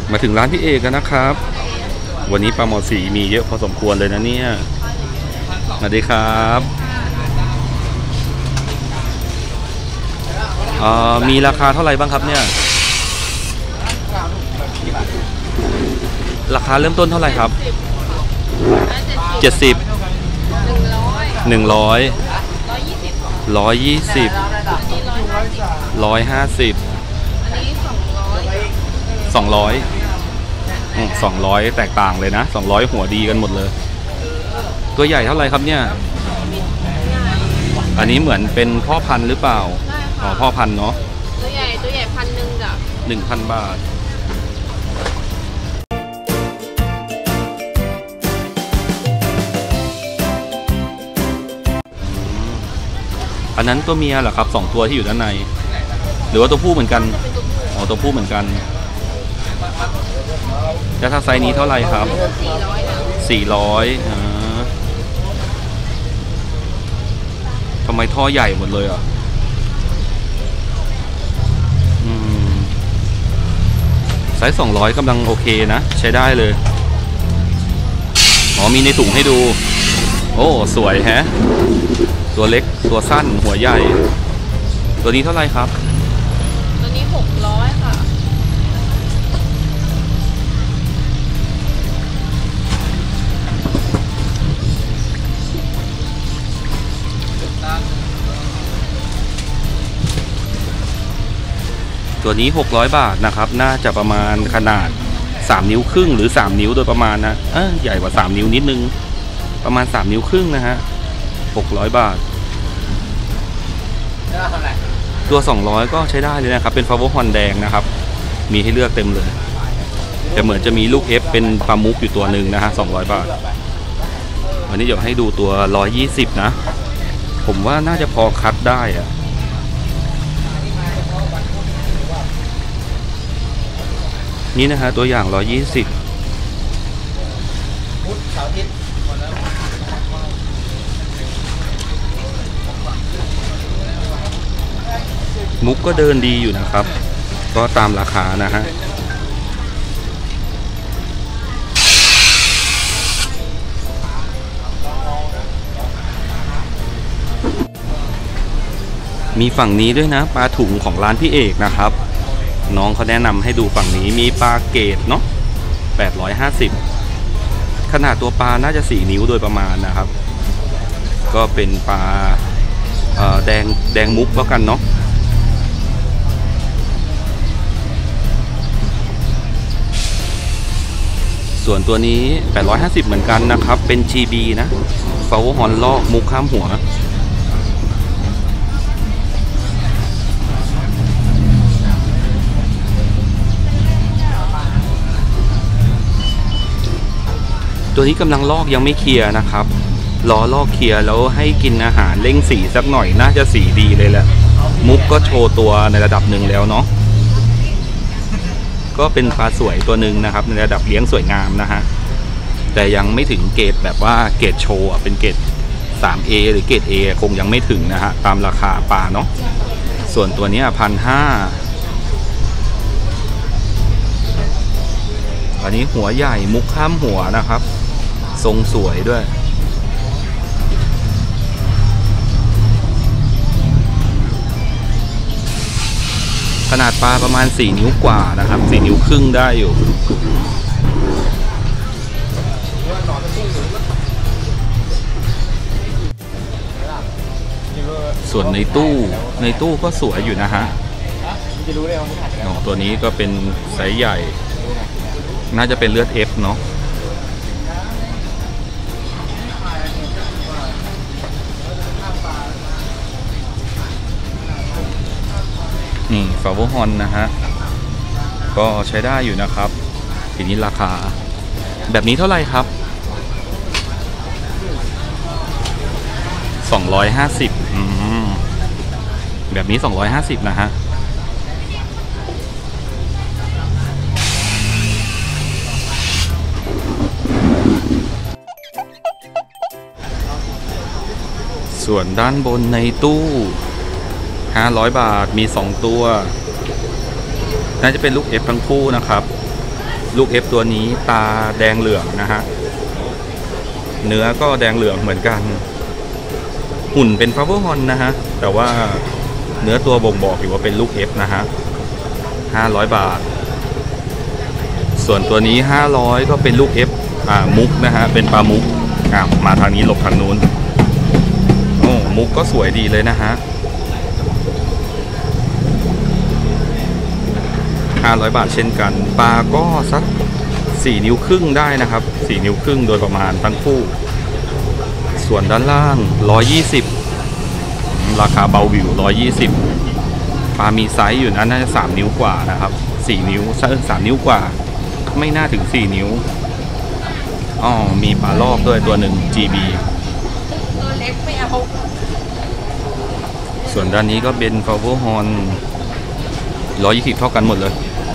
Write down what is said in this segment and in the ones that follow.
มาถึงร้านพี่เอกกันนะครับวันนี้ปลาหมอสีมีเยอะพอสมควรเลยนะเนี่ยสวัสดีครับมีราคาเท่าไหร่บ้างครับเนี่ยราคาเริ่มต้นเท่าไหร่ครับ70 100 120 150 200แตกต่างเลยนะ200หัวดีกันหมดเลยตัวใหญ่เท่าไหร่ครับเนี่ยอันนี้เหมือนเป็นพ่อพันธุ์หรือเปล่าอ๋อพ่อพันธุ์เนาะตัวใหญ่1,000จ้ะ 1,000 บาทอันนั้นตัวเมียเหรอครับ2ตัวที่อยู่ด้านในหรือว่าตัวผู้เหมือนกันอ๋อตัวผู้เหมือนกันแล้วถ้าไซส์นี้เท่าไหร่ครับ400ทำไมท่อใหญ่หมดเลยอ่ะไซส์200กำลังโอเคนะใช้ได้เลยอ๋อมีในถุงให้ดูโอ้สวยแฮะตัวเล็กตัวสั้นหัวใหญ่ตัวนี้เท่าไหร่ครับตัวนี้600ค่ะตัวนี้600 บาทนะครับน่าจะประมาณขนาด3 นิ้วครึ่งหรือ3 นิ้วโดยประมาณนะใหญ่กว่า3 นิ้วนิดนึงประมาณ3 นิ้วครึ่งนะฮะ600 บาทตัว200ก็ใช้ได้เลยนะครับเป็นฟาโวฮอนแดงนะครับมีให้เลือกเต็มเลยแต่เหมือนจะมีลูกเอฟเป็นปลามุกอยู่ตัวหนึ่งนะฮะ200 บาทวันนี้เดี๋ยวให้ดูตัว120นะผมว่าน่าจะพอคัดได้อะนี่นะฮะตัวอย่าง120มุกก็เดินดีอยู่นะครับก็ตามราคานะฮะมีฝั่งนี้ด้วยนะปลาถุงของร้านพี่เอกนะครับน้องเขาแนะนำให้ดูฝั่งนี้มีปลาเกตเนาะ850ขนาดตัวปลาน่าจะ4 นิ้วโดยประมาณนะครับก็เป็นปลาแดงมุกแล้วกันเนาะส่วนตัวนี้850เหมือนกันนะครับเป็น GB นะฟาวฮอนลอกมุกข้ามหัวตัวนี้กำลังลอกยังไม่เคลียร์นะครับรอลอกเคลียร์แล้วให้กินอาหารเร่งสีสักหน่อยน่าจะสีดีเลยแหละมุกก็โชว์ตัวในระดับหนึ่งแล้วเนาะก็เป็นปลาสวยตัวหนึ่งนะครับในระดับเลี้ยงสวยงามนะฮะแต่ยังไม่ถึงเกรดแบบว่าเกรดโชว์เป็นเกรด 3A หรือเกรด A คงยังไม่ถึงนะฮะตามราคาปลาเนาะส่วนตัวนี้1,500อันนี้หัวใหญ่มุกข้ามหัวนะครับทรงสวยด้วยขนาดปลาประมาณ4 นิ้วกว่านะครับ4 นิ้วครึ่งได้อยู่ส่วนในตู้ก็สวยอยู่นะฮะตัวนี้ก็เป็นไซส์ใหญ่น่าจะเป็นเลือด F เนาะนี่ฟาโวฮอนนะฮะก็ใช้ได้อยู่นะครับทีนี้ราคาแบบนี้เท่าไหร่ครับ250แบบนี้250นะฮะส่วนด้านบนในตู้500 บาทมี2ตัวน่าจะเป็นลูก F ทั้งคู่นะครับลูก F ตัวนี้ตาแดงเหลืองนะฮะเนื้อก็แดงเหลืองเหมือนกันหุ่นเป็นฟาเวอร์ฮอนนะฮะแต่ว่าเนื้อตัวบ่งบอกอยู่ว่าเป็นลูก F นะฮะ500 บาทส่วนตัวนี้500ก็เป็นลูก F มุกนะฮะเป็นปลามุกมาทางนี้หลบทางนู้นโอ้มุกก็สวยดีเลยนะฮะ500 บาทเช่นกันปลาก็สัก4 นิ้วครึ่งได้นะครับ4 นิ้วครึ่งโดยประมาณทั้งคู่ส่วนด้านล่าง120ราคาเบาวิว120ปลามีไซส์อยู่นะน่าจะ3 นิ้วกว่านะครับ4 นิ้ว3 นิ้วกว่าไม่น่าถึง4 นิ้วมีปลารอบด้วยตัวหนึ่ง GB ตัวเล็กไม่เอาส่วนด้านนี้ก็เป็นฟาเวอร์ฮอน120เท่ากันหมดเลย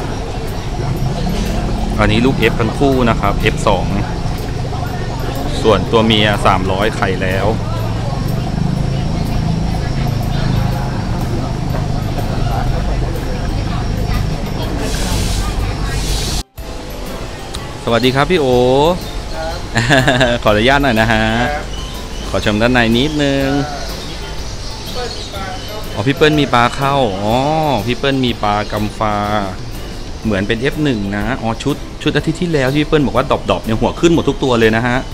อันนี้ลูก F ทั้งคู่นะครับ F2 ส่วนตัวเมีย300ไข่แล้วสวัสดีครับพี่โอ ขออนุญาตหน่อยนะฮะขอชมด้านในนิดนึงพี่เปิ้ลมีปลาเข้าพี่เปิ้ลมีปลากำฟาเหมือนเป็น F1 นะชุดอาทิตย์ที่แล้วที่พี่เปิ้ลบอกว่าดอบเนี่ยหัวขึ้นหมดทุกตัวเลยนะฮะ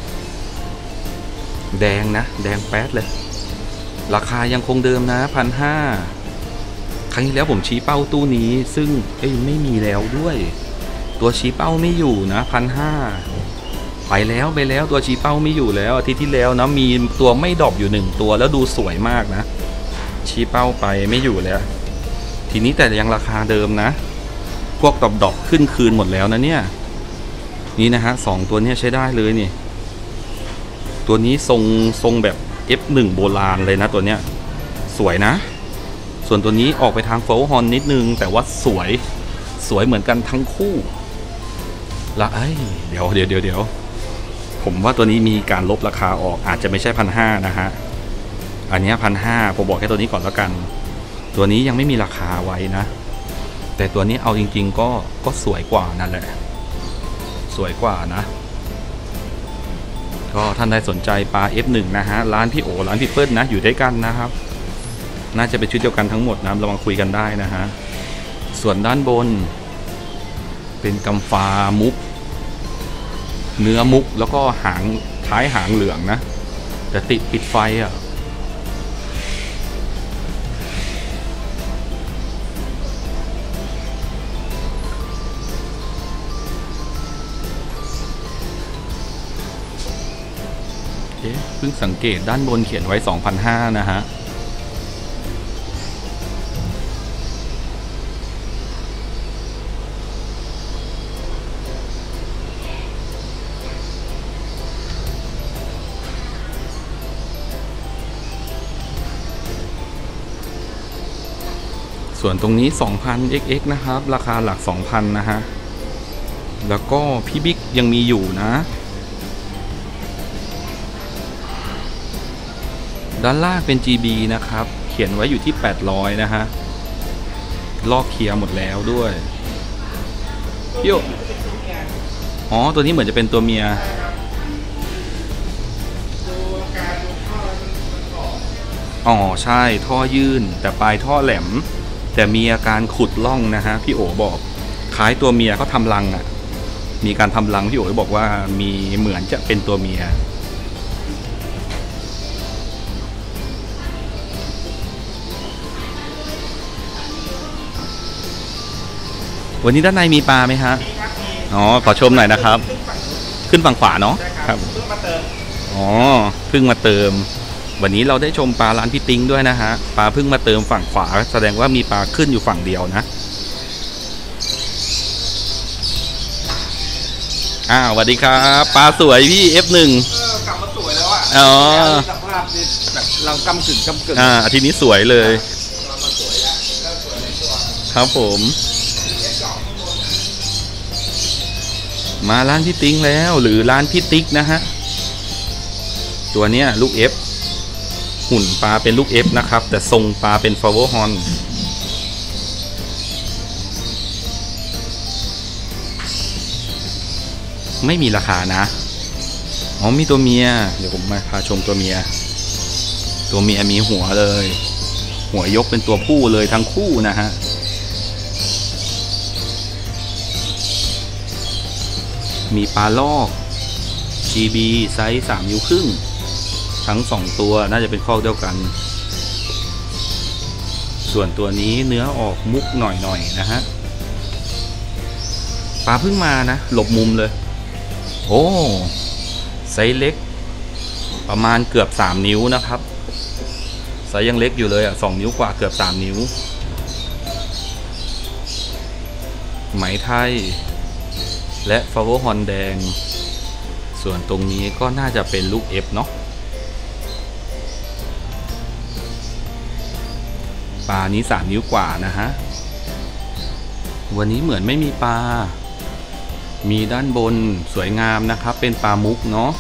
แดงนะแดงแป๊ดเลยราคายังคงเดิมนะ1,500ครั้งที่แล้วผมชี้เป้าตู้นี้ซึ่งไม่มีแล้วด้วยตัวชี้เป้าไม่อยู่นะ1,500ไปแล้วตัวชี้เป้าไม่อยู่แล้วอาทิตย์ที่แล้วนะมีตัวไม่ดอบอยู่1ตัวแล้วดูสวยมากนะชี้เป้าไปไม่อยู่แล้วทีนี้แต่ยังราคาเดิมนะพวกดอบขึ้นคืนหมดแล้วนะเนี่ยนี่นะฮะ2ตัวนี้ใช้ได้เลยนี่ตัวนี้ทรงแบบ F1 โบราณเลยนะตัวเนี้ยสวยนะส่วนตัวนี้ออกไปทางโฟล์ฮอนนิดนึงแต่ว่าสวยเหมือนกันทั้งคู่ละเดี๋ยวผมว่าตัวนี้มีการลบราคาออกอาจจะไม่ใช่1,500นะฮะอันนี้1,500ผมบอกแค่ตัวนี้ก่อนแล้วกันตัวนี้ยังไม่มีราคาไว้นะแต่ตัวนี้เอาจริงๆก็สวยกว่านั่นแหละสวยกว่านะก็ท่านใดสนใจปลา F1 นะฮะร้านพี่โอร้านพี่เปิ้ลนะอยู่ด้วยกันนะครับน่าจะเป็นชุดเดียวกันทั้งหมดนะเรามาคุยกันได้นะฮะส่วนด้านบนเป็นกำฟามุกเนื้อมุกแล้วก็หางท้ายหางเหลืองนะแต่ปิดไฟเพิ่งสังเกตด้านบนเขียนไว้ 2,500 นะฮะส่วนตรงนี้ 2,000 XX นะครับราคาหลัก 2,000 นะฮะแล้วก็พี่บิ๊กยังมีอยู่นะด้านล่างเป็น GB นะครับเขียนไว้อยู่ที่800นะฮะลอกเคลียร์หมดแล้วด้วยพี่โอตัวนี้เหมือนจะเป็นตัวเมียใช่ท่อยื่นแต่ปลายท่อแหลมแต่มีอาการขุดล่องนะฮะพี่โอบอกคล้ายตัวเมียเขาทำรังมีการทำรังพี่โอบอกว่ามีเหมือนจะเป็นตัวเมียวันนี้ด้านในมีปลาไหมฮะขอชมหน่อยนะครับขึ้นฝั่งขวาเนาะครับเพิ่งมาเติมเพิ่งมาเติมวันนี้เราได้ชมปลาร้านพี่ติ๊งด้วยนะฮะปลาเพิ่งมาเติมฝั่งขวาแสดงว่ามีปลาขึ้นอยู่ฝั่งเดียวนะสวัสดีครับปลาสวยพี่ F1 กลับมาสวยแล้วสภาพนี่แบบเรากำกึ่งอาทิตย์นี้สวยเลยครับผมมาร้านพี่ติ๊งแล้วหรือร้านพี่ติ๊กนะฮะตัวเนี้ยลูก F หุ่นปลาเป็นลูก F นะครับแต่ทรงปลาเป็นฟาเวอร์ฮอนไม่มีราคานะอ๋อมีตัวเมียเดี๋ยวผมมาพาชมตัวเมียมีหัวเลย หัวยกเป็นตัวผู้เลยทั้งคู่นะฮะมีปลาลอก GB ไซส์3 นิ้วครึ่งทั้ง2ตัวน่าจะเป็นคอกเดียวกันส่วนตัวนี้เนื้อออกมุกหน่อยนะฮะปลาเพิ่งมานะหลบมุมเลยโอ้ไซส์เล็กประมาณเกือบ3 นิ้วนะครับไซส์ยังเล็กอยู่เลย2 นิ้วกว่าเกือบ3 นิ้วไหมไทยและฟาวเวอร์ฮอนแดงส่วนตรงนี้ก็น่าจะเป็นลูก F เนาะปลานี้3 นิ้วกว่านะฮะวันนี้เหมือนไม่มีปลามีด้านบนสวยงามนะครับเป็นปลามุกเนาะ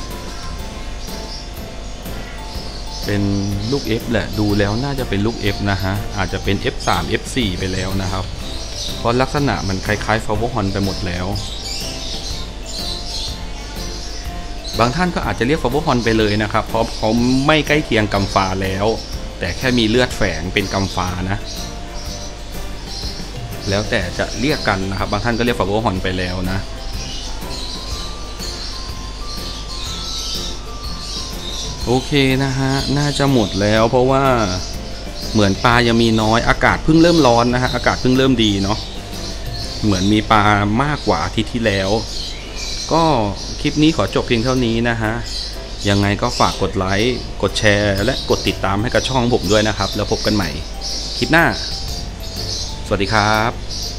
เป็นลูก F แหละดูแล้วน่าจะเป็นลูก F นะฮะอาจจะเป็น F3 F4 ไปแล้วนะครับเพราะลักษณะมันคล้ายๆฟาวเวอร์ฮอนไปหมดแล้วบางท่านก็อาจจะเรียกฟาวเวอร์ฮอนไปเลยนะครับเพราะเขาไม่ใกล้เคียงกัมฟาแล้วแต่แค่มีเลือดแฝงเป็นกัมฟานะแล้วแต่จะเรียกกันนะครับบางท่านก็เรียกฟาวเวอร์ฮอนไปแล้วนะโอเคนะฮะน่าจะหมดแล้วเพราะว่าเหมือนปลายังมีน้อยอากาศเพิ่งเริ่มร้อนนะฮะอากาศเพิ่งเริ่มดีเนาะเหมือนมีปลามากกว่าอาทิตย์ที่แล้วก็คลิปนี้ขอจบเพียงเท่านี้นะฮะยังไงก็ฝากกดไลค์กดแชร์และกดติดตามให้กับช่องผมด้วยนะครับแล้วพบกันใหม่คลิปหน้าสวัสดีครับ